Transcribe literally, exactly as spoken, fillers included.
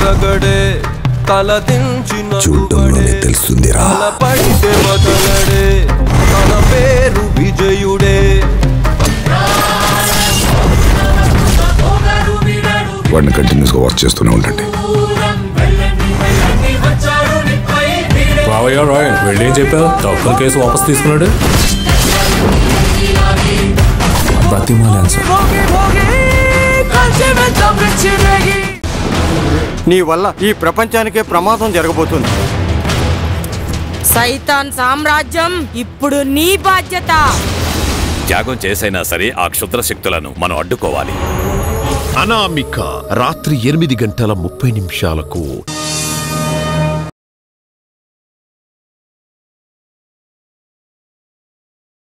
మొనగడే తల దించిన చూడటంలోనే తెలుస్తుందిరా పడితే వదలడే తన పేరు విజయుడే వాడిని కంటిన్యూస్గా వర్క్ చేస్తూనే ఉండండి బావయ్య రాయ్ వెళ్ళేం చెప్పావు తక్కువ కేసు వాపస్ తీసుకున్నాడు బతిమాలాను సార్ నీ వల్ల ఈ ప్రపంచానికే ప్రమాదం జరగబోతుంది సైతాన్ సామ్రాజ్యం ఇప్పుడు నీ బాధ్యత త్యాగం చేసైనా సరే ఆ క్షుద్ర శక్తులను మనం అడ్డుకోవాలి. అనామిక రాత్రి ఎనిమిది గంటల ముప్పై నిమిషాలకు